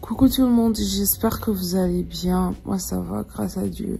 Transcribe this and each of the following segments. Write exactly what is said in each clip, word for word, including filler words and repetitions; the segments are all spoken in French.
Coucou tout le monde, j'espère que vous allez bien. Moi ça va, grâce à Dieu.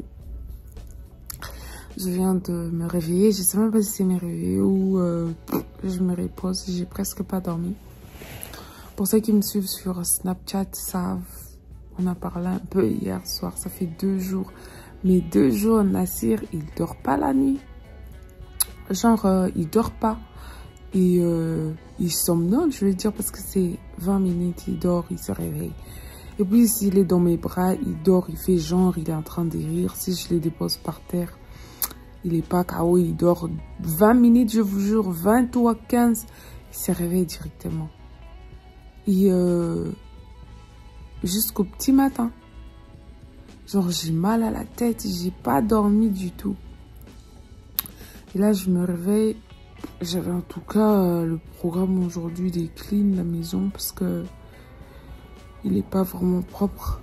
Je viens de me réveiller, je sais même pas si c'est me réveiller ou euh, je me repose, j'ai presque pas dormi. Pour ceux qui me suivent sur Snapchat savent, on a parlé un peu hier soir, ça fait deux jours. Mais deux jours, Nassir, il dort pas la nuit. Genre, euh, il dort pas. Et euh, il somnole, je veux dire, parce que c'est vingt minutes, il dort, il se réveille. Et puis, s'il est dans mes bras, il dort, il fait genre, il est en train de rire. Si je le dépose par terre, il est pas K O, il dort vingt minutes, je vous jure, vingt ou quinze, il se réveille directement. Et euh, jusqu'au petit matin. Genre, j'ai mal à la tête, j'ai pas dormi du tout. Et là, je me réveille. J'avais en tout cas euh, le programme aujourd'hui des clean la maison parce que il est pas vraiment propre.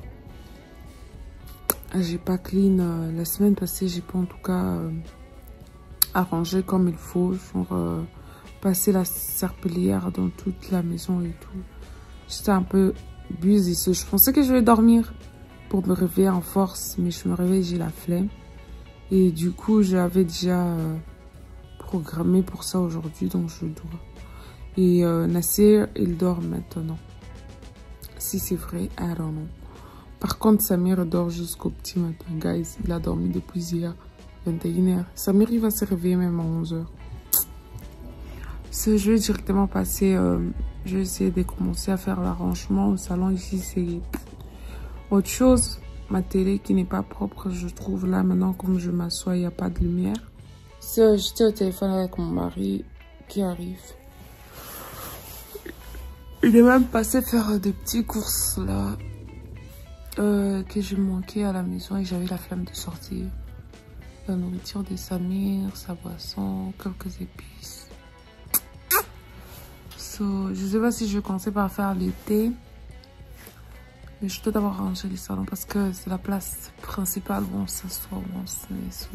J'ai pas clean euh, la semaine passée, j'ai pas en tout cas euh, arrangé comme il faut, genre euh, passer la serpillière dans toute la maison et tout. J'étais un peu busy, je pensais que je vais dormir pour me réveiller en force, mais je me réveille, j'ai la flemme. Et du coup, j'avais déjà euh, programmé pour ça aujourd'hui, donc je dois. Et euh, Nassir, il dort maintenant. Si c'est vrai, I don't know. Par contre, Samir dort jusqu'au petit matin, guys. Il a dormi depuis hier, vingt et une heures. Samir, il va se réveiller même à onze heures. Ce, je vais directement passer. Euh, je vais essayer de commencer à faire l'arrangement au salon. Ici, c'est autre chose. Ma télé qui n'est pas propre, je trouve là maintenant, comme je m'assois, il n'y a pas de lumière. J'étais au téléphone avec mon mari qui arrive. Il est même passé faire des petites courses là euh, que je manquais à la maison et j'avais la flemme de sortir. La nourriture de Samir, sa boisson, quelques épices. So, je sais pas si je vais commencer par faire l'été. Mais je dois d'abord ranger les salons parce que c'est la place principale où on s'assoit, où on se met sous.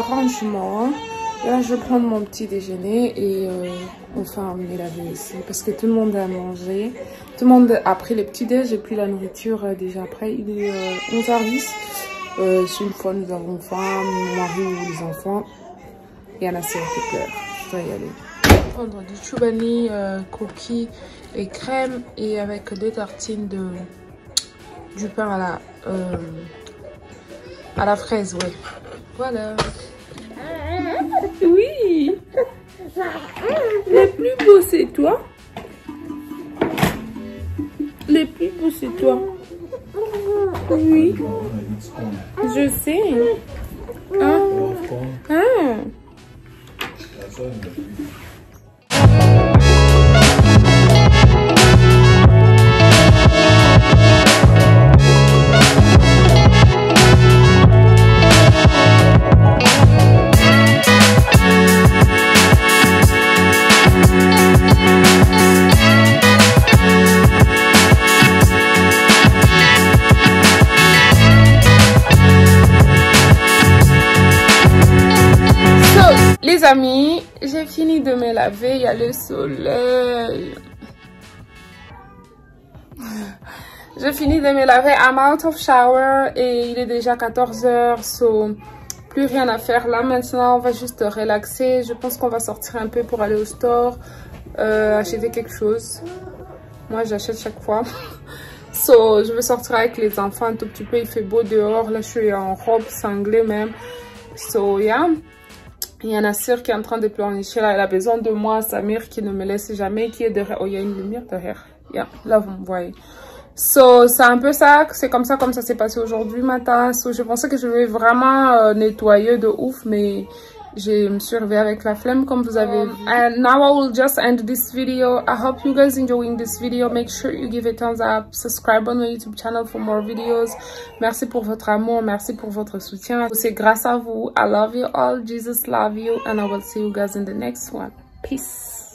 rangement. Et là, je vais prendre mon petit déjeuner et euh, enfin me laver ici parce que tout le monde a mangé. Tout le monde a pris le petit déj et puis la nourriture euh, déjà après. Il est euh, onze heures dix. Euh, une fois, nous avons faim, mon mari ou les enfants. Il y en a qui pleurent. Je dois y aller. Je vais prendre du choubani, euh, cookies et crème et avec deux tartines de du pain à la euh, à la fraise, ouais. Voilà. Oui. Le plus beau c'est toi. Le plus beau c'est toi. Oui. Je sais. Hein? Ah. Les amis, j'ai fini de me laver, il y a le soleil. J'ai fini de me laver, I'm out of shower et il est déjà quatorze heures, so plus rien à faire là maintenant, on va juste relaxer. Je pense qu'on va sortir un peu pour aller au store, euh, acheter quelque chose. Moi j'achète chaque fois. So je vais sortir avec les enfants un tout petit peu, il fait beau dehors, là je suis en robe cinglée même. So yeah. Il y a Nassir qui est en train de pleurnicher là, elle a besoin de moi, Samir qui ne me laisse jamais, qui est derrière. Oh, il y a une lumière derrière. Yeah, là vous me voyez. So, c'est un peu ça, c'est comme ça, comme ça s'est passé aujourd'hui matin. So, je pensais que je vais vraiment euh, nettoyer de ouf, mais je me suis réveillée avec la flemme comme vous avez vu. And now I will just end this video. I hope you guys enjoying this video. Make sure you give a thumbs up. Subscribe on my YouTube channel for more videos. Merci pour votre amour. Merci pour votre soutien. C'est grâce à vous. I love you all. Jesus love you. And I will see you guys in the next one. Peace.